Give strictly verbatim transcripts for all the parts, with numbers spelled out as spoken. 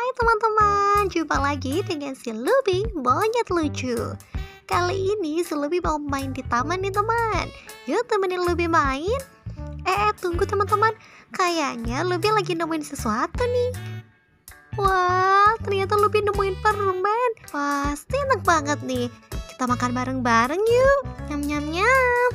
Hai teman-teman, jumpa lagi dengan si Lubi Monyet Lucu. Kali ini si Lubi mau main di taman nih teman. Yuk temenin Lubi main. Eh, eh tunggu teman-teman, kayaknya Lubi lagi nemuin sesuatu nih. Wah, ternyata Lubi nemuin permen. Pasti enak banget nih. Kita makan bareng-bareng yuk. Nyam nyam nyam.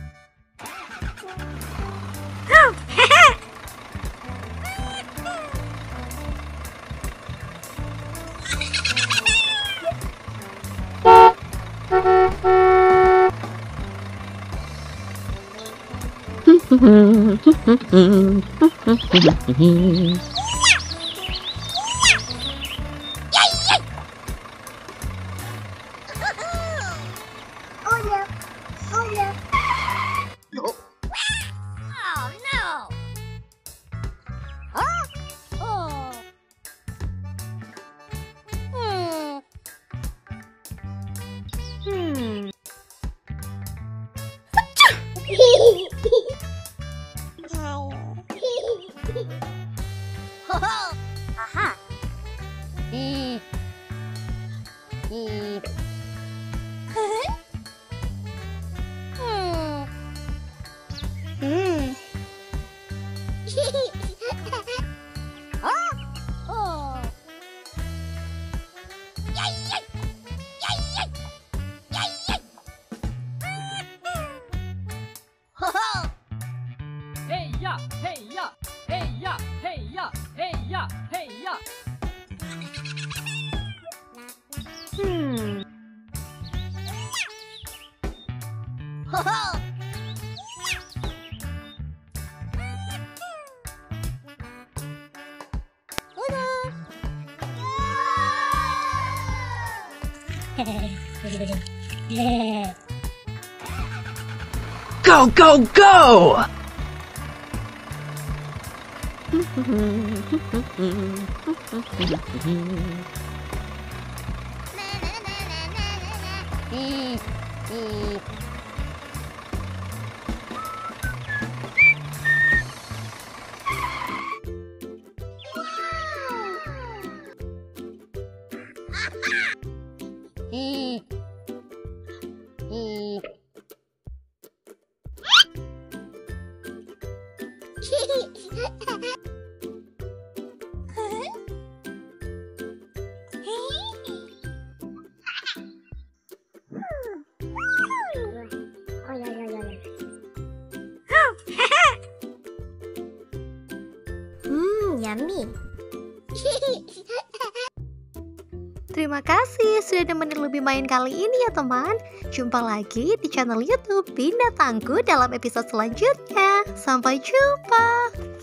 Oh yeah. Oh yeah. Oh. Oh no. Huh? Oh. Hmm. Hmm. Aha. Hmm. Hmm. Hmm. Hmm. Huh? Oh. Yay, yay. Yay, yay. Yay, yay. Ho ho. Hey ya, hey ya, hey ya, hey ya, hey ya, hey ya. Hmm. Ho ho. Go, go, go! Hmm. Hmm. Hmm. Hmm. Hmm, yummy. Terima kasih sudah nemenin Lubi main kali ini ya teman. Jumpa lagi di channel YouTube Binatangku dalam episode selanjutnya. Sampai jumpa.